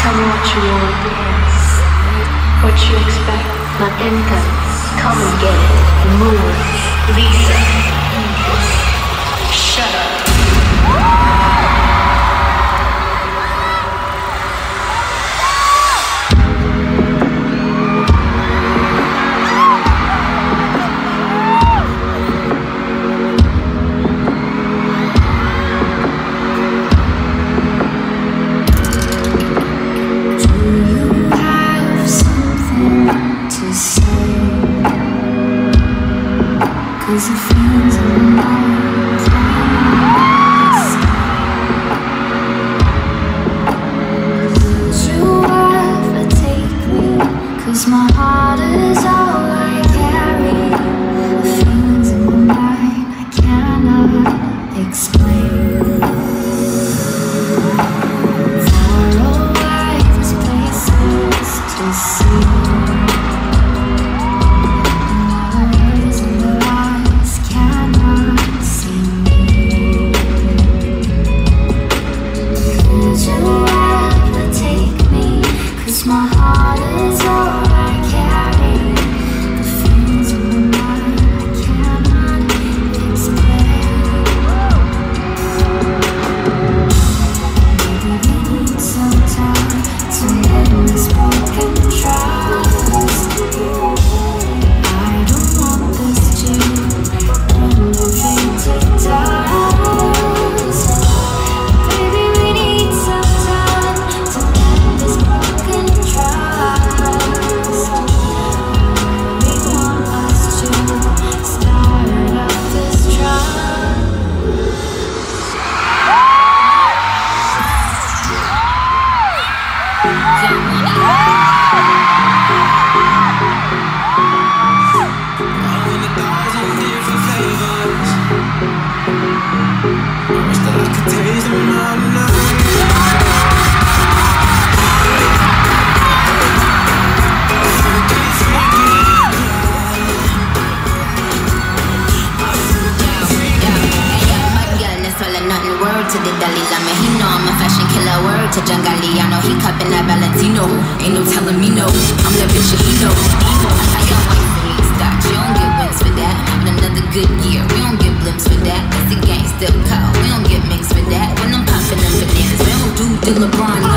Tell me what you want, what you expect. My incomes, come and get it. Move, Lisa. Shut up. Cause it feels alive. Would you ever take me? Cause my heart is all I carry. The feelings in my mind I cannot explain. Far away, there's places to see. My heart is all I carry. The feelings in my mind I cannot explain. Maybe we need some time to end this broken trust. I don't want this to end or fade to dust. Baby, we need some time to end this broken trust. We want us to start up this trust. To the Dalai Lama, he know I'm a fashion killer. Word to Jangali, I know he cupping that Valentino. Ain't no telling me no, I'm that bitch that he know. I got white for me, stop, you don't get wings for that. Having another good year, we don't get blimps for that. That's the gang still cold, we don't get mixed for that. When I'm popping them bananas, we don't do the LeBron.